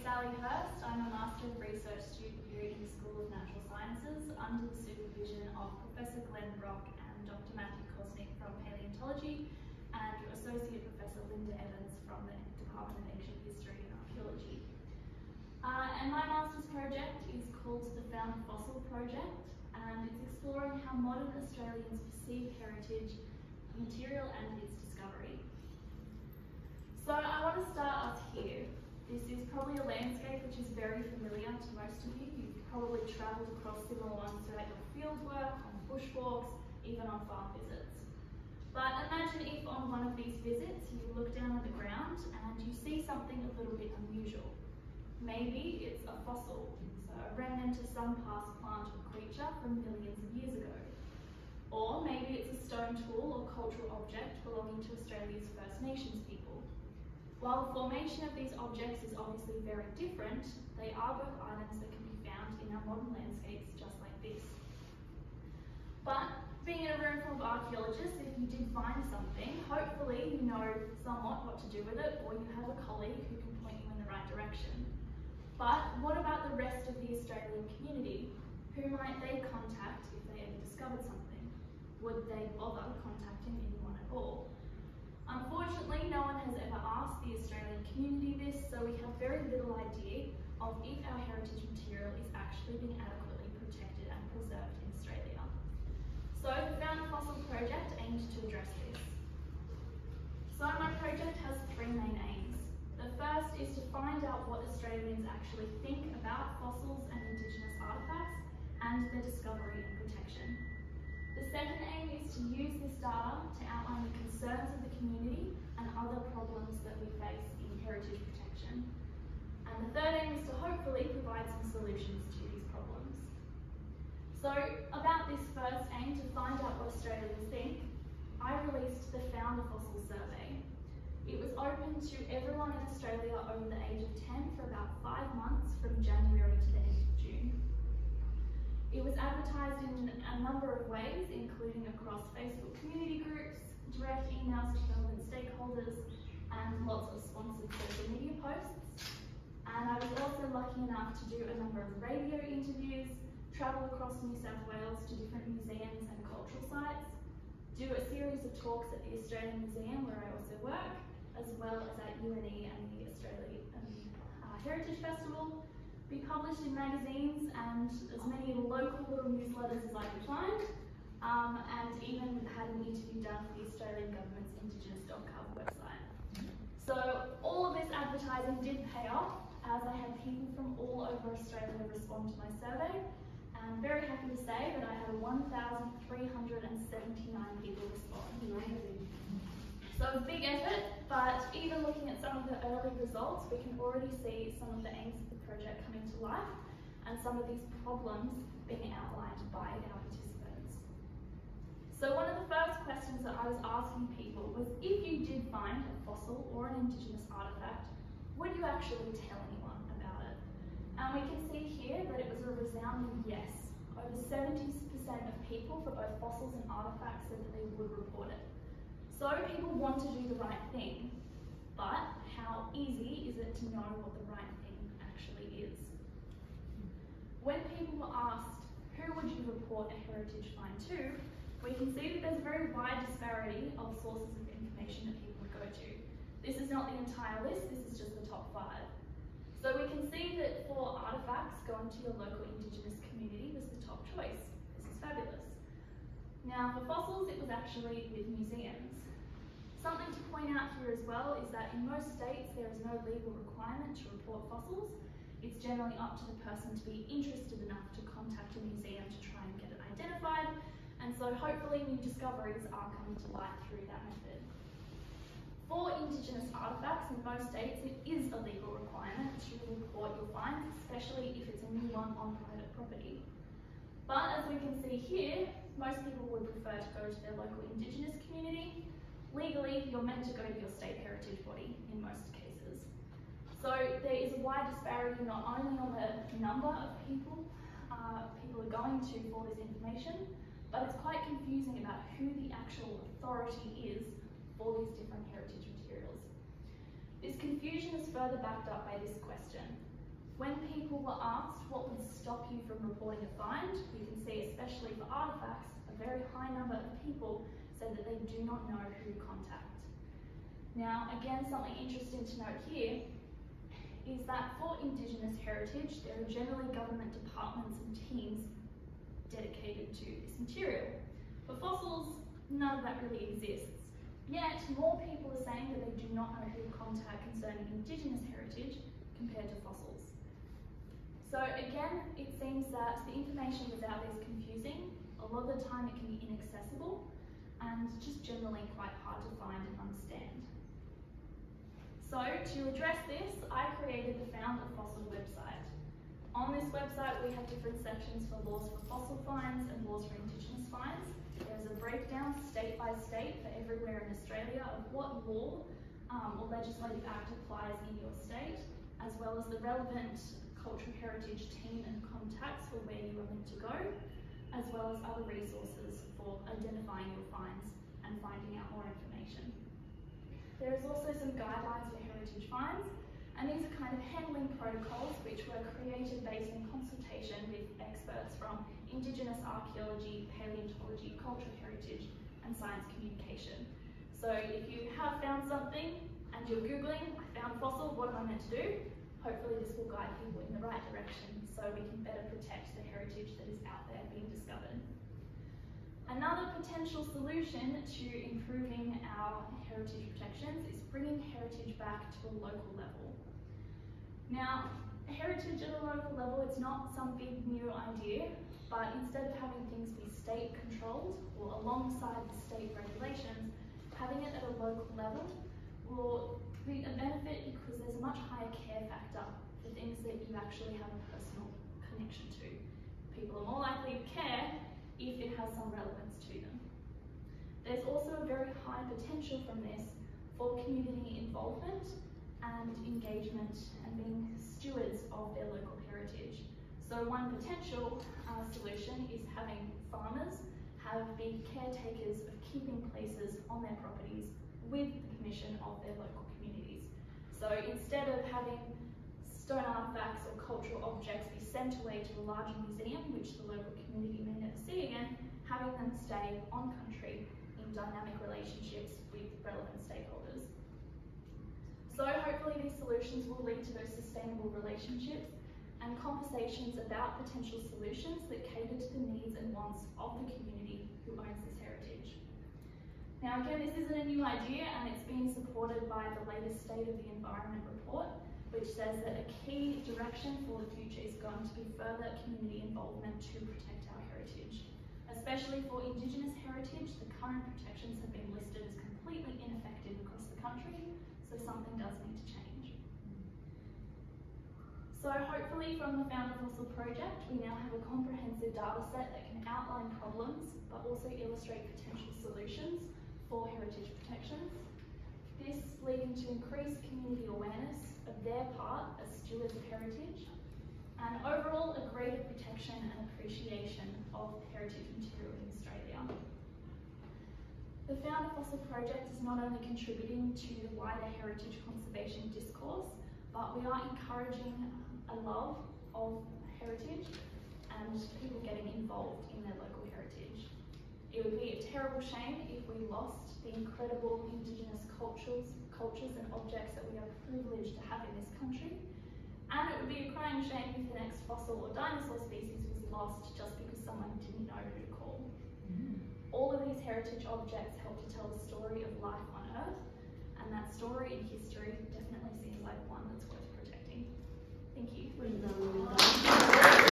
Sally Hurst. I'm a Master of Research student here in the School of Natural Sciences under the supervision of Professor Glenn Brock and Dr. Matthew Kosnick from Palaeontology and Associate Professor Linda Evans from the Department of Ancient History and Archaeology. And my master's project is called the Found Fossil Project, and it's exploring how modern Australians perceive heritage, material and its discovery. So I want to start us here. This is probably a landscape which is very familiar to most of you. You've probably travelled across similar ones throughout your fieldwork, on bushwalks, even on farm visits. But imagine if on one of these visits you look down at the ground and you see something a little bit unusual. Maybe it's a fossil, so a remnant of some past plant or creature from millions of years ago. Or maybe it's a stone tool or cultural object belonging to Australia's First Nations people. While the formation of these objects is obviously very different, they are both items that can be found in our modern landscapes just like this. But being in a room full of archaeologists, if you did find something, hopefully you know somewhat what to do with it, or you have a colleague who can point you in the right direction. But what about the rest of the Australian community? Who might they contact if they ever discovered something? Would they bother contacting anyone at all? Unfortunately, no one has ever asked the Australian community this, so we have very little idea of if our heritage material is actually being adequately protected and preserved in Australia. So the Found Fossil Project aims to address this. So my project has three main aims. The first is to find out what Australians actually think about fossils and Indigenous artefacts and their discovery and protection. The second aim is to use this data to outline the concerns of the community and other problems that we face in heritage protection. And the third aim is to hopefully provide some solutions to these problems. So about this first aim, to find out what Australians think, I released the Found a Fossil survey. It was open to everyone in Australia over the age of 10 for about 5 months from January to the end of June. It was advertised in a number of ways, including across Facebook community groups, direct emails to relevant stakeholders, and lots of sponsored social media posts. And I was also lucky enough to do a number of radio interviews, travel across New South Wales to different museums and cultural sites, do a series of talks at the Australian Museum where I also work, as well as at UNE and the Australian Heritage Festival, be published in magazines and as many local little newsletters as I could find, and even had an interview done for the Australian Government's Indigenous.gov website. So all of this advertising did pay off, as I had people from all over Australia respond to my survey, and I'm very happy to say that I had 1,379 people respond. So it was a big effort, but even looking at some of the early results, we can already see some of the aims of the project coming to life and some of these problems being outlined by our participants. So one of the first questions that I was asking people was, if you did find a fossil or an Indigenous artefact, would you actually tell anyone about it? And we can see here that it was a resounding yes. Over 70% of people for both fossils and artefacts said that they would report it. So people want to do the right thing, but how easy is it to know what the right thing actually is? When people were asked, who would you report a heritage find to, we can see that there's a very wide disparity of sources of information that people would go to. This is not the entire list, this is just the top 5. So we can see that for artefacts, going to your local Indigenous community was the top choice. This is fabulous. Now for fossils, it was actually with museums. Something to point out here as well is that in most states there is no legal requirement to report fossils. It's generally up to the person to be interested enough to contact a museum to try and get it identified, and so hopefully new discoveries are coming to light through that method. For Indigenous artefacts in most states, it is a legal requirement to report your finds, especially if it's a new one on private property. But as we can see here, most people would prefer to go to their local Indigenous community. Legally, you're meant to go to your state heritage body in most cases. So there is a wide disparity not only on the number of people people are going to for this information, but it's quite confusing about who the actual authority is for these different heritage materials. This confusion is further backed up by this question. When people were asked what would stop you from reporting a find, you can see, especially for artefacts, a very high number of people said that they do not know who to contact. Now, again, something interesting to note here is that for Indigenous heritage, there are generally government departments and teams dedicated to this material. For fossils, none of that really exists. Yet, more people are saying that they do not know who to contact concerning Indigenous heritage compared to fossils. So again, it seems that the information that's out there is confusing. A lot of the time it can be inaccessible and just generally quite hard to find and understand. So to address this, I created the Found a Fossil website. On this website we have different sections for laws for fossil finds and laws for Indigenous finds. There's a breakdown state by state for everywhere in Australia of what law or legislative act applies in your state, as well as the relevant cultural heritage team and contacts for where you are meant to go, as well as other resources for identifying your finds and finding out more information. There is also some guidelines for heritage finds, and these are kind of handling protocols which were created based on consultation with experts from Indigenous archaeology, paleontology, cultural heritage, and science communication. So if you have found something and you're Googling, I found a fossil, what am I meant to do? Hopefully this will guide people in the right direction so we can better protect the heritage that is out there being discovered. Another potential solution to improving our heritage protections is bringing heritage back to a local level. Now, heritage at a local level, it's not some big new idea, but instead of having things be state controlled or alongside the state regulations, having it at a local level will be a benefit because there's a much higher care factor for things that you actually have a personal connection to. People are more likely to care if it has some relevance to them. There's also a very high potential from this for community involvement and engagement and being stewards of their local heritage. So one potential solution is having farmers be caretakers of keeping places on their properties with the permission of their local communities. So instead of having stone artefacts or cultural objects be sent away to a larger museum, which the local community may never see again, having them stay on country in dynamic relationships with relevant stakeholders. So hopefully these solutions will lead to those sustainable relationships and conversations about potential solutions that cater to the needs and wants of the community who owns this heritage. Now again, this isn't a new idea and it's being supported by the latest State of the Environment report, which says that a key direction for the future is going to be further community involvement to protect our heritage. Especially for Indigenous heritage, the current protections have been listed as completely ineffective across the country, so something does need to change. So hopefully from the Found a Fossil project, we now have a comprehensive data set that can outline problems, but also illustrate potential solutions for heritage protections. This leading to increased community awareness of their part as stewards of heritage, and overall a greater protection and appreciation of heritage material in Australia. The Found a Fossil project is not only contributing to the wider heritage conservation discourse, but we are encouraging a love of heritage and people getting involved in their local heritage. It would be a terrible shame if we lost the incredible Indigenous cultures and objects that we are privileged to have in this country. And it would be a crying shame if the next fossil or dinosaur species was lost just because someone didn't know who to call. All of these heritage objects help to tell the story of life on Earth, and that story and history definitely